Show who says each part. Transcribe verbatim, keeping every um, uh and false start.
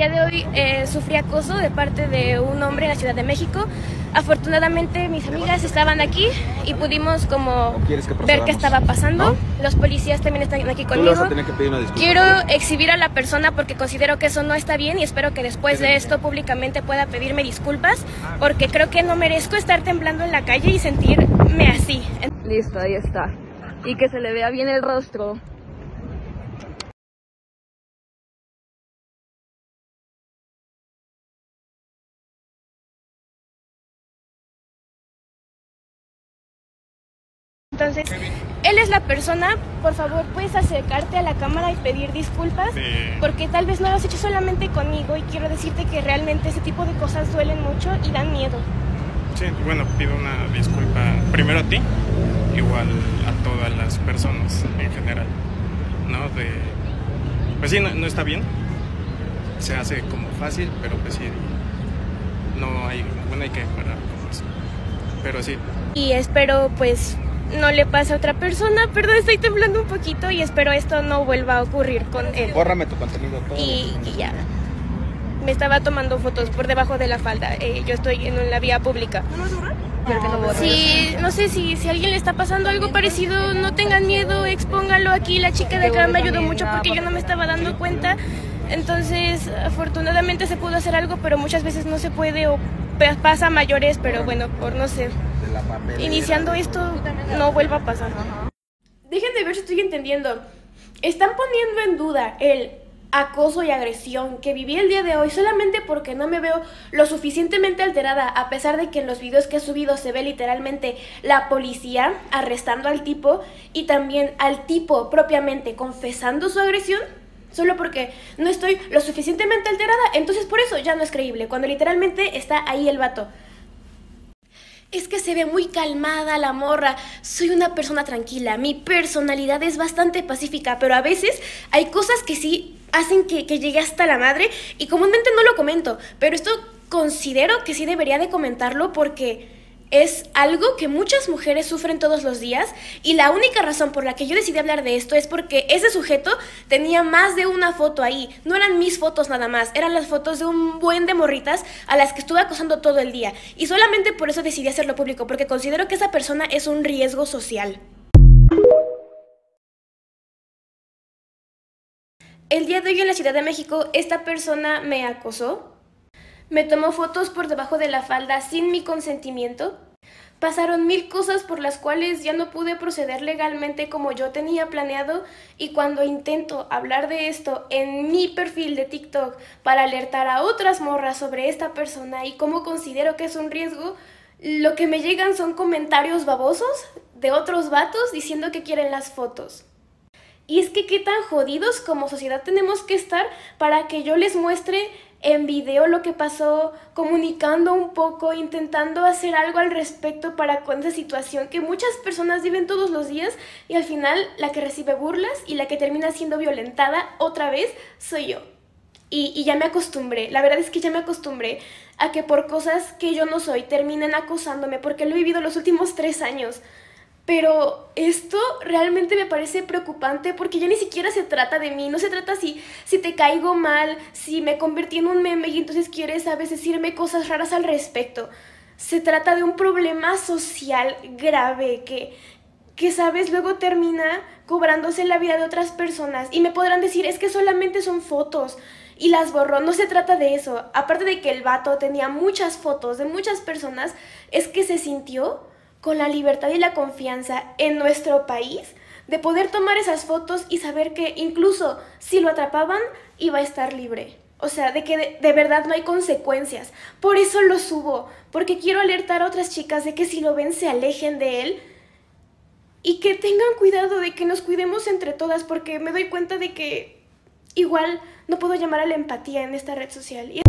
Speaker 1: día de hoy eh, sufrí acoso de parte de un hombre en la Ciudad de México. Afortunadamente mis amigas estaban aquí y pudimos como ver qué estaba pasando. ¿No? Los policías también están aquí conmigo.
Speaker 2: Tú le vas a tener que pedir una disculpa.
Speaker 1: Quiero exhibir a la persona porque considero que eso no está bien y espero que después de esto públicamente pueda pedirme disculpas porque creo que no merezco estar temblando en la calle y sentirme así.
Speaker 3: Listo, ahí está. Y que se le vea bien el rostro.
Speaker 1: Entonces, él es la persona, por favor, puedes acercarte a la cámara y pedir disculpas, sí. Porque tal vez no lo has hecho solamente conmigo y quiero decirte que realmente ese tipo de cosas duelen mucho y dan miedo.
Speaker 4: Sí, bueno, pido una disculpa primero a ti, igual a todas las personas en general, ¿no? De, pues sí, no, no está bien, se hace como fácil, pero pues sí, no hay, bueno, hay que parar con eso, pero sí.
Speaker 1: Y espero, pues, no le pase a otra persona, perdón, estoy temblando un poquito y espero esto no vuelva a ocurrir con él.
Speaker 2: Bórrame tu contenido todo.
Speaker 1: Y, y ya. Me estaba tomando fotos por debajo de la falda. Eh, yo estoy en la vía pública.
Speaker 3: ¿No lo vas a borrar? Pero que no borres.
Speaker 1: Sí, no sé si, si a alguien le está pasando algo parecido, no tengan miedo, expónganlo aquí. La chica de acá me ayudó mucho porque yo no me estaba dando cuenta. Entonces, afortunadamente se pudo hacer algo, pero muchas veces no se puede o pasa a mayores, pero bueno, por no sé. Iniciando esto, no vuelva a pasar. Dejen de ver si estoy entendiendo. Están poniendo en duda el acoso y agresión que viví el día de hoy solamente porque no me veo lo suficientemente alterada, a pesar de que en los videos que he subido se ve literalmente la policía arrestando al tipo y también al tipo propiamente confesando su agresión. Solo porque no estoy lo suficientemente alterada, entonces por eso ya no es creíble, cuando literalmente está ahí el vato. Es que se ve muy calmada la morra, soy una persona tranquila, mi personalidad es bastante pacífica, pero a veces hay cosas que sí hacen que, que llegue hasta la madre y comúnmente no lo comento, pero esto considero que sí debería de comentarlo porque es algo que muchas mujeres sufren todos los días y la única razón por la que yo decidí hablar de esto es porque ese sujeto tenía más de una foto ahí. No eran mis fotos nada más, eran las fotos de un buen de morritas a las que estuve acosando todo el día. Y solamente por eso decidí hacerlo público, porque considero que esa persona es un riesgo social. El día de hoy en la Ciudad de México, esta persona me acosó. Me tomó fotos por debajo de la falda sin mi consentimiento. Pasaron mil cosas por las cuales ya no pude proceder legalmente como yo tenía planeado y cuando intento hablar de esto en mi perfil de TikTok para alertar a otras morras sobre esta persona y cómo considero que es un riesgo, lo que me llegan son comentarios babosos de otros vatos diciendo que quieren las fotos. Y es que qué tan jodidos como sociedad tenemos que estar para que yo les muestre en video lo que pasó, comunicando un poco, intentando hacer algo al respecto para con esa situación que muchas personas viven todos los días y al final la que recibe burlas y la que termina siendo violentada otra vez soy yo. Y, y ya me acostumbré, la verdad es que ya me acostumbré a que por cosas que yo no soy terminen acosándome porque lo he vivido los últimos tres años. Pero esto realmente me parece preocupante porque ya ni siquiera se trata de mí, no se trata si, si te caigo mal, si me convertí en un meme y entonces quieres a veces decirme cosas raras al respecto. Se trata de un problema social grave que, que sabes, luego termina cobrándose la vida de otras personas y me podrán decir, es que solamente son fotos y las borró. No se trata de eso, aparte de que el vato tenía muchas fotos de muchas personas, es que se sintió con la libertad y la confianza en nuestro país de poder tomar esas fotos y saber que incluso si lo atrapaban iba a estar libre. O sea, de que de, de verdad no hay consecuencias. Por eso lo subo, porque quiero alertar a otras chicas de que si lo ven se alejen de él y que tengan cuidado, de que nos cuidemos entre todas, porque me doy cuenta de que igual no puedo llamar a la empatía en esta red social.